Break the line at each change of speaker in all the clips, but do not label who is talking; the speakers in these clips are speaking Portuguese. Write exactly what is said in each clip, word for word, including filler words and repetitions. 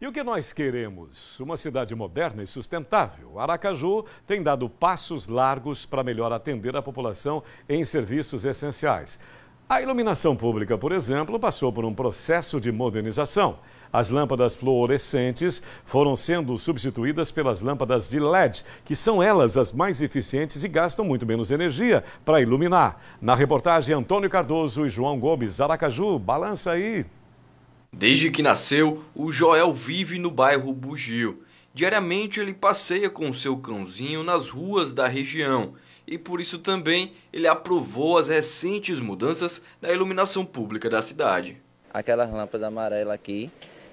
E o que nós queremos? Uma cidade moderna e sustentável. Aracaju tem dado passos largos para melhor atender a população em serviços essenciais. A iluminação pública, por exemplo, passou por um processo de modernização. As lâmpadas fluorescentes foram sendo substituídas pelas lâmpadas de L E D, que são elas as mais eficientes e gastam muito menos energia para iluminar. Na reportagem, Antônio Cardoso e João Gomes, Aracaju, balança aí.
Desde que nasceu, o Joel vive no bairro Bugio. Diariamente ele passeia com seu cãozinho nas ruas da região e por isso também ele aprovou as recentes mudanças na iluminação pública da cidade.
Aquelas lâmpadas amarelas aqui,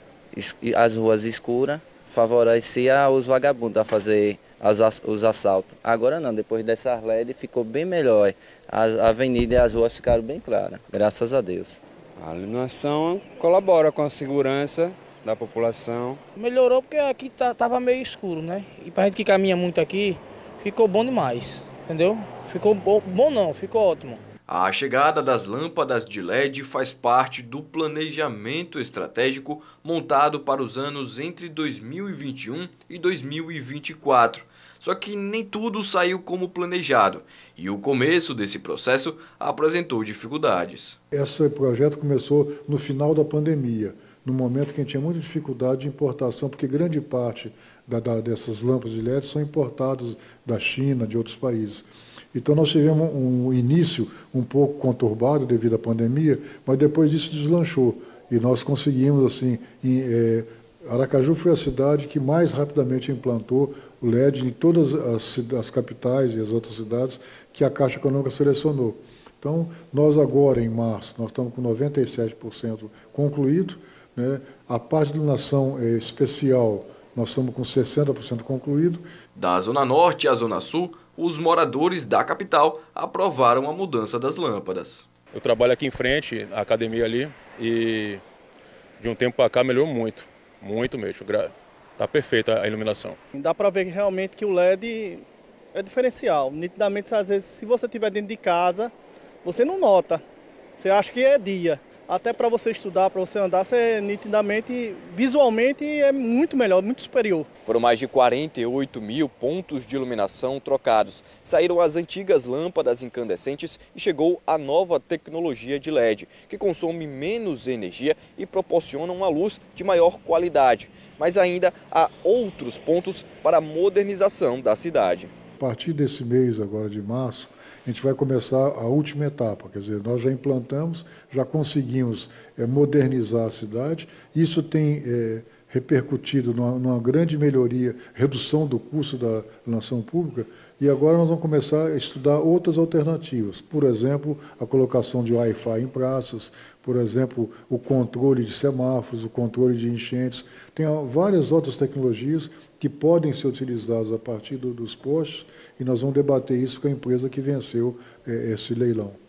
as ruas escuras, favorecia os vagabundos a fazer os assaltos. Agora não, depois dessas L E D ficou bem melhor. A avenida e as ruas ficaram bem claras, graças a Deus.
A iluminação colabora com a segurança da população.
Melhorou porque aqui estava meio escuro, né? E para a gente que caminha muito aqui, ficou bom demais, entendeu? Ficou bom, bom não, ficou ótimo.
A chegada das lâmpadas de L E D faz parte do planejamento estratégico montado para os anos entre dois mil e vinte e um e dois mil e vinte e quatro. Só que nem tudo saiu como planejado e o começo desse processo apresentou dificuldades.
Esse projeto começou no final da pandemia, no momento que a gente tinha muita dificuldade de importação, porque grande parte da, da, dessas lâmpadas de L E D são importadas da China, de outros países. Então nós tivemos um início um pouco conturbado devido à pandemia, mas depois disso deslanchou e nós conseguimos, assim, em, é, Aracaju foi a cidade que mais rapidamente implantou o L E D em todas as, as capitais e as outras cidades que a Caixa Econômica selecionou. Então, nós agora, em março, nós estamos com noventa e sete por cento concluído, né? A parte de iluminação é, especial, nós estamos com sessenta por cento concluído.
Da Zona Norte à Zona Sul, os moradores da capital aprovaram a mudança das lâmpadas.
Eu trabalho aqui em frente, a academia ali, e de um tempo para cá melhorou muito. Muito mesmo, está perfeita a iluminação.
Dá para ver realmente que o L E D é diferencial. Nitidamente, às vezes, se você estiver dentro de casa, você não nota. Você acha que é dia. Até para você estudar, para você andar, você nitidamente, visualmente, é muito melhor, muito superior.
Foram mais de quarenta e oito mil pontos de iluminação trocados. Saíram as antigas lâmpadas incandescentes e chegou a nova tecnologia de L E D, que consome menos energia e proporciona uma luz de maior qualidade. Mas ainda há outros pontos para a modernização da cidade.
A partir desse mês, agora de março, a gente vai começar a última etapa, quer dizer, nós já implantamos, já conseguimos é, modernizar a cidade, isso tem é, repercutido numa, numa grande melhoria, redução do custo da iluminação pública, e agora nós vamos começar a estudar outras alternativas, por exemplo, a colocação de Wi-Fi em praças, por exemplo, o controle de semáforos, o controle de enchentes, tem várias outras tecnologias que podem ser utilizadas a partir do, dos postes, e nós vamos debater isso com a empresa que venceu é, esse leilão.